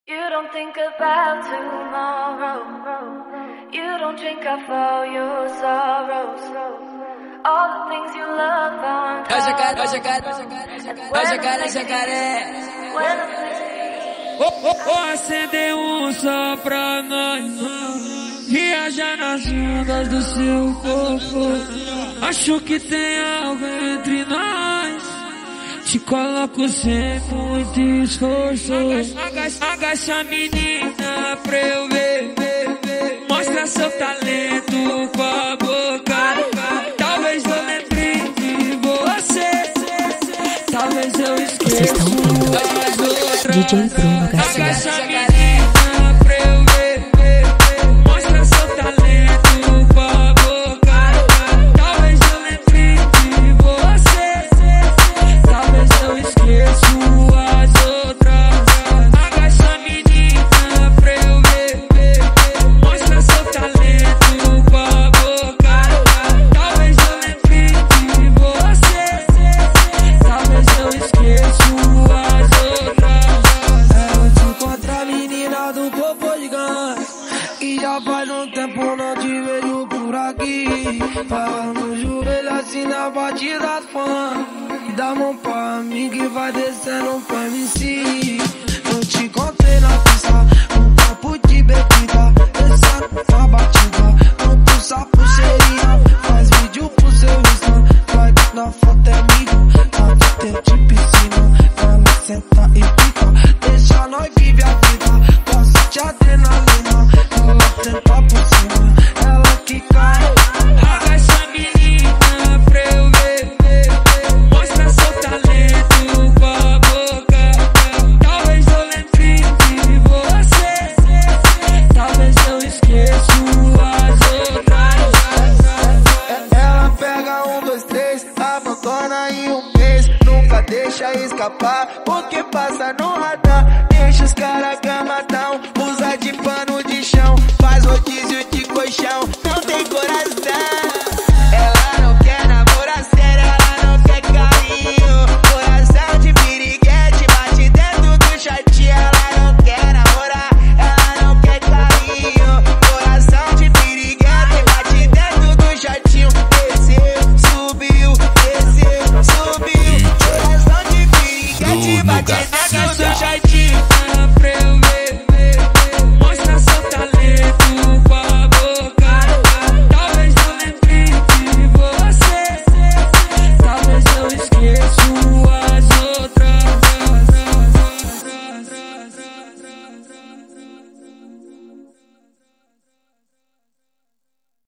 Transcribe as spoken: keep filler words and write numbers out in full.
You don't think about tomorrow. You don't drink up all your sorrows. All the things you love on top. Jacaré, jacaré, jacaré, jacaré. Vou acender um só pra nós, viajar nas ondas do seu corpo. Acho que tem algo entre nós. Te coloco sem muito esforço. Agacha, agacha menina pra eu ver. Mostra seu talento com a boca. Talvez eu lembre de você. Talvez eu esqueça as outras. D J Bruno Garcia. Agacha menina pra eu ver. Mostra seu talento com a boca. Talvez eu lembre de você. Talvez eu esqueça as outras. Agacha menina pra eu ver. Mostra seu talento com a boca. Talvez eu lembre de você. Talvez eu esqueça as outras. Eu te encontrar, menina do povo gigante, que já faz um tempo não te vejo por aqui. Falando no joelho assim na batida do fã. Dá mão pra mim que vai descendo pro M C. Eu te encontrei na pista, um copo de bebida, descendo na batida. Quanto sapo seria, faz vídeo pro seu Insta. Vai na foto é amigo, na dentro de piscina. Ela senta e fica, deixa nós viver a vida. Passa de adrenalina, ela tenta por cima, ela que cai. Agacha menina pra eu ver. Mostra seu talento com a boca. Talvez eu lembre de você. Talvez eu esqueça as outras. Ela pega um, dois, três, abandona em um mês. Nunca deixa escapar, porque passa no radar. Deixa os caras gamadão,